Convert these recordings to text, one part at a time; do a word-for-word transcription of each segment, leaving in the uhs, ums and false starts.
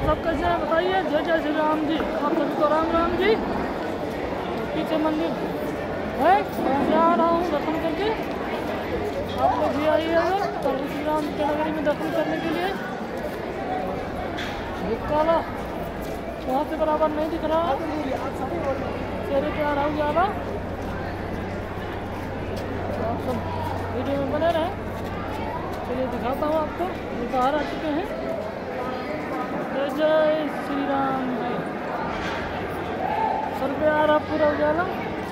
सब कैसे हैं बताइए। जय जय श्री राम जी। आप सभी को राम राम जी। पीछे मंदिर है, मैं आ रहा हूँ दर्शन करके। आप लोग भी आइएगा प्रभु श्री राम के नगरी में दर्शन करने के लिए। काला वहाँ से बराबर नहीं दिख रहा, चेहरे पे आ रहा हूँ ज़्यादा। आप सब वीडियो में बने रहें। चलिए दिखाता हूँ आपको, ये बाहर आ चुके हैं। जय जय श्री राम जी। सर पे आ रहा पूरा उजाला।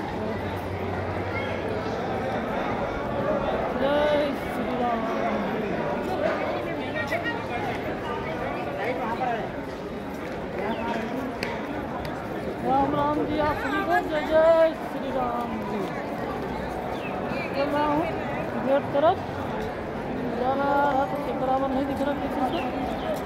जय श्री राम। राम राम जी आप सभी को जय जय श्री राम जी। चल रहा हूँ गेट तरफ, जाना रहा तो बराबर नहीं दिख रहा किसी से।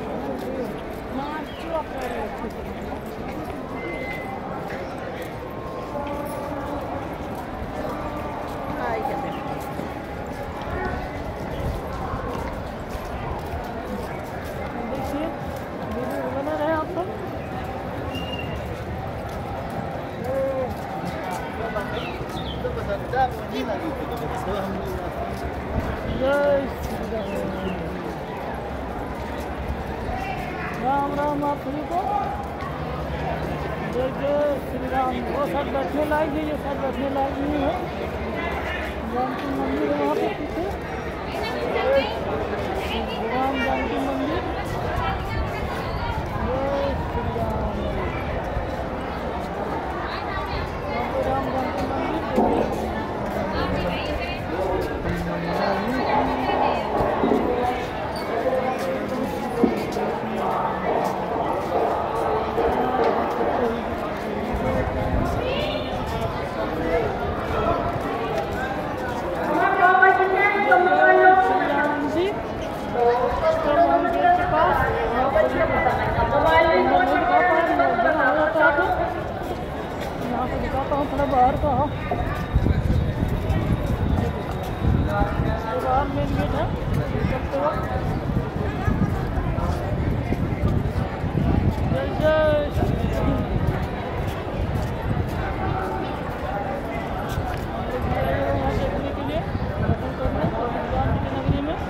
देखिए वीडियो बना रहे आप सब। जय श्री राम। राम राम आप सभी को जय जय श्री राम। वो सब बैठने लायक है, ये सब बैठने लायक नहीं है। जानकी मंदिर है वहाँ पे पीछे, राम जानकी मंदिर। जय श्री राम। राम जानकी मंदिर। यहाँ से दिखाता हूँ थोड़ा बाहर का हो। बाहर मेन गेट है, चलते वक्त जय जय श्री राम। यहाँ देखने के लिए दर्शन करने राम की नगरी में।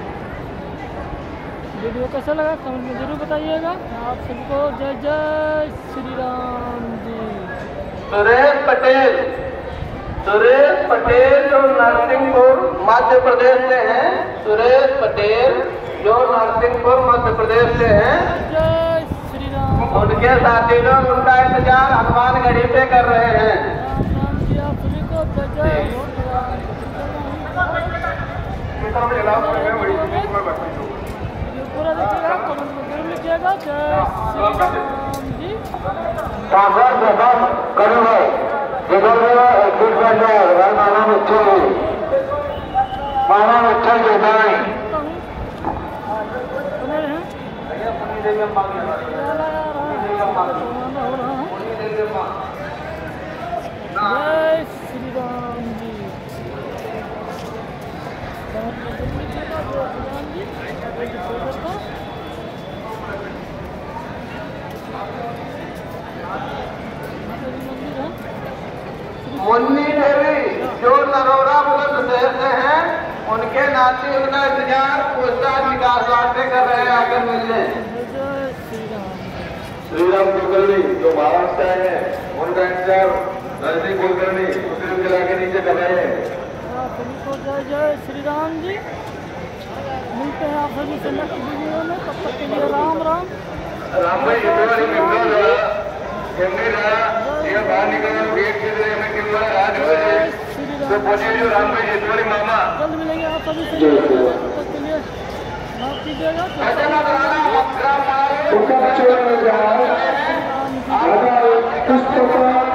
वीडियो कैसा लगा कमेंट में जरूर बताइएगा। आप सभी को जय जय श्री राम जी। सुरेश पटेल, सुरेश पटेल जो नरसिंहपुर मध्य प्रदेश से हैं, सुरेश पटेल जो नरसिंहपुर मध्य प्रदेश से हैं। जय श्री राम। उनके साथी लोग उनका इंतजार हनुमानगढ़ी पे कर रहे हैं। राम राम जी आप सभी को जय जय श्री राम। पूरा देखिएगा, कमेंट में जरूर लिखिएगा। जय श्री राम जी। सागर दर्शन करो जिधर एक माना मिठे माना मिठे जो दाई बने रहें। हो रहा है। जय श्री राम जी। मुन्नी देवी जो नरोरा बुलंद शहर से हैं, उनके नाती उनका इंतजार पूछताछ विकास वास्ते कर रहे हैं, आकर मिलने। श्री राम कुलकर्णी जो महाराष्ट्र से आए हैं, उनका इंतजार नरसिंह कुलकर्णी मुस्लिम जिला के नीचे कर रहे हैं। जय जय श्री राम जी। मिलते हैं आप सभी से नेक्स्ट वीडियो में, तब तक के लिए राम राम। राम भाई इतवारी मित्रों द्वारा केंद्रीय द्वारा यह बाहर निकलना गेट के लिए हमें किन द्वारा आज हो जाए तो पहुंचे जो राम भाई इतवारी मामा जल्द मिलेंगे आप सभी से। तब तक के लिए माफ कीजिएगा। उसका